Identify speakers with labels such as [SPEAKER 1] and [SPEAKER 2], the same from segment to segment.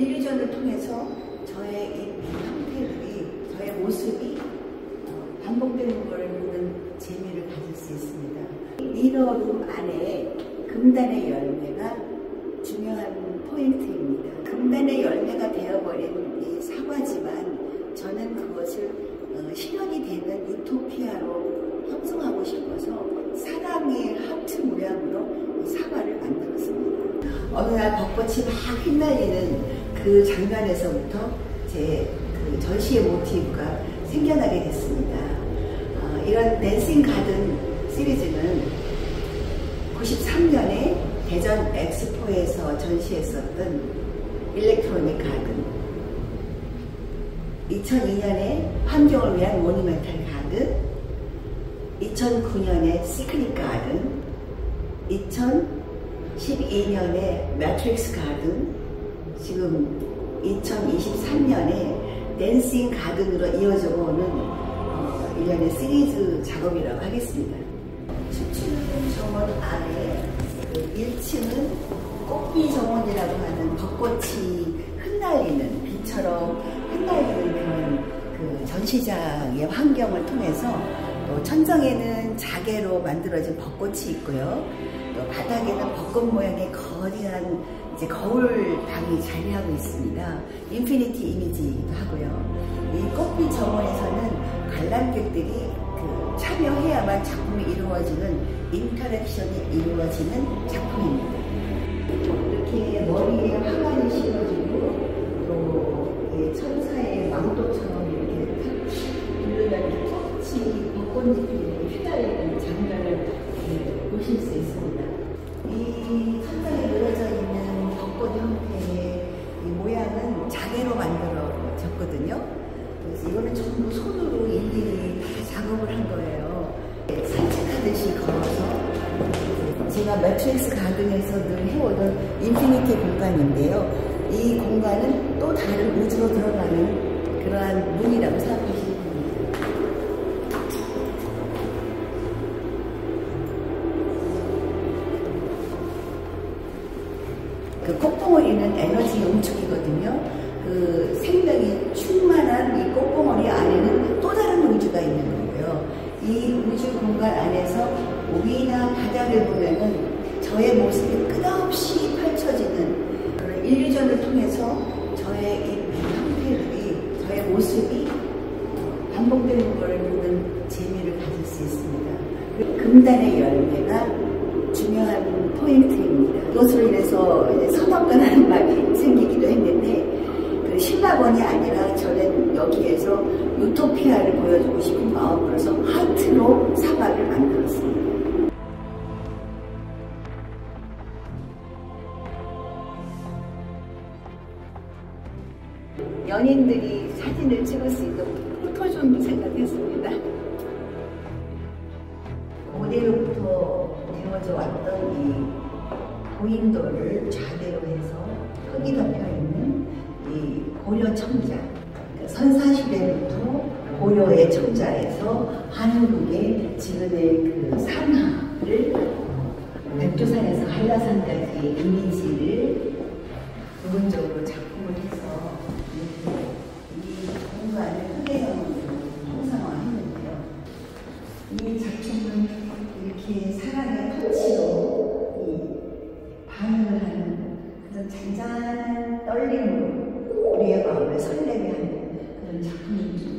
[SPEAKER 1] 일루전을 통해서 저의 이 형태들이, 저의 모습이 반복되는 걸 보는 재미를 가질 수 있습니다. 이너룸 안에 금단의 열매가 중요한 포인트입니다. 금단의 열매가 되어버린 이 사과지만 저는 그것을 실현이 되는 유토피아로 형성하고 싶어서 사랑의 하트 모양으로 사과를 만들었습니다. 어느 날 벚꽃이 막 휘날리는 그 장면에서부터 제 그 전시의 모티브가 생겨나게 됐습니다. 이런 댄싱 가든 시리즈는 93년에 대전 엑스포에서 전시했었던 일렉트로닉 가든, 2002년에 환경을 위한 모니멘탈 가든, 2009년에 시크릿 가든, 2012년에 매트릭스 가든, 지금 2023년에 댄싱 가든으로 이어져 오는 일련의 시리즈 작업이라고 하겠습니다. 춤추는 정원 아래 1층은 꽃비 정원이라고 하는 벚꽃이 흩날리는, 비처럼 흩날리는 그런 그 전시장의 환경을 통해서, 또 천정에는 자개로 만들어진 벚꽃이 있고요. 또 바닥에는 벚꽃 모양의 거대한 이제 거울방이 자리하고 있습니다. 인피니티 이미지이기도 하고요. 이 꽃빛 정원에서는 관람객들이 그 참여해야만 작품이 이루어지는 인터랙션이 이루어지는 작품입니다. 이렇게 머리에 화관이 씌워지고 또 천사의 망토처럼 이렇게 누르면 꽃이 벚꽃잎이 휘날리는 장면을 보실 수 있습니다. 이 천장에 그려져 있는 벚꽃 형태의 이 모양은 자개로 만들어졌거든요. 그래서 이거는 전부 손으로 일일이 다 작업을 한 거예요. 산책하듯이 걸어서, 제가 매트릭스 가든에서 늘 해오던 인피니티 공간인데요. 이 공간은 또 다른 우주로 들어가는 그러한 문이라고 생각하시면 됩니다. 그 꽃봉오리는 에너지 용축이거든요. 그 생명이 충만한 이 꽃봉오리 안에는 또 다른 우주가 있는 거고요. 이 우주 공간 안에서 위나 바닥을 보면은 저의 모습이 끝없이 펼쳐지는 그런 일루전을 통해서 저의 이 형태들이, 저의 모습이 반복되는 걸 보는 재미를 가질 수 있습니다. 금단의 열매가 중요한 포인트입니다. 이것으로 인해서 선악과라는 말이 생기기도 했는데, 그 신라번이 아니라 저는 여기에서 유토피아를 보여주고 싶은 마음으로서 하트로 사과를 만들었습니다. 연인들이 사진을 찍을 수 있는 포토존도 생각했습니다. 고대로부터 되어져 왔던 이 고인돌을 좌대로 해서 흙이 덮여 있는 이 고려 청자, 그러니까 선사시대부터 고려의 청자에서 한국의 지금의 그 산하를 백두산에서 한라산까지의 이미지를 부분적으로 작품을 해서 이 공간을 흑해성으로 형상화했는데요. 이 작품은 이렇게 사랑의 터치로 이 반응을 하는 그런 잔잔한 떨림으로 우리의 마음을 설레게 하는 그런 작품입니다.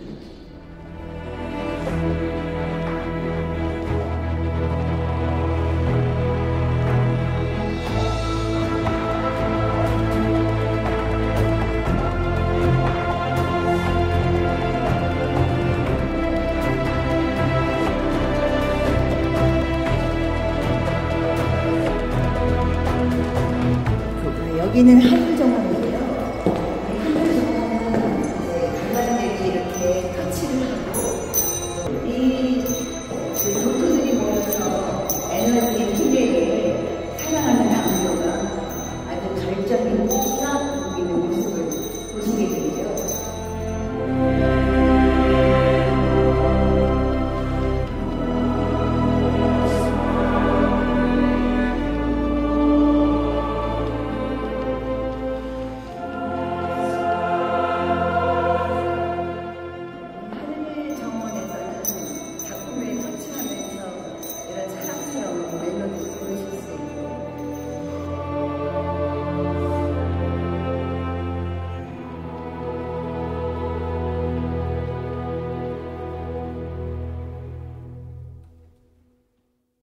[SPEAKER 1] 여기는